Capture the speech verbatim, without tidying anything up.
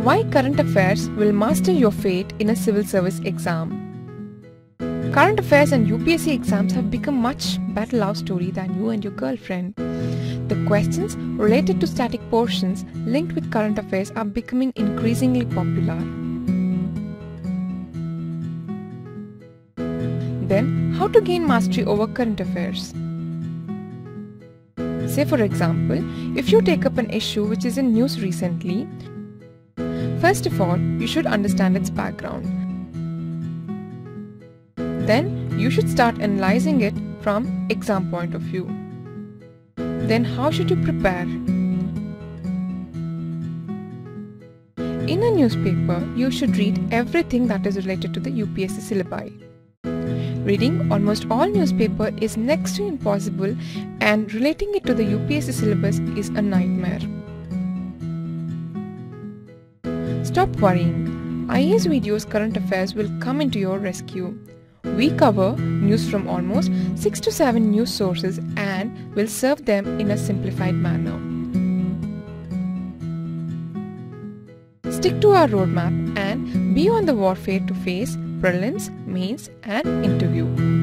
Why current affairs will master your fate in a civil service exam. Current affairs and U P S C exams have become much better love story than you and your girlfriend. The questions related to static portions linked with current affairs are becoming increasingly popular. Then, how to gain mastery over current affairs? Say for example, if you take up an issue which is in news recently, first of all, you should understand its background. Then, you should start analyzing it from exam point of view. Then, how should you prepare? In a newspaper, you should read everything that is related to the U P S C syllabi. Reading almost all newspaper is next to impossible, and relating it to the U P S C syllabus is a nightmare. Stop worrying. I A S Video's current affairs will come into your rescue. We cover news from almost six to seven news sources and will serve them in a simplified manner. Stick to our roadmap and be on the warfare to face prelims, mains and interview.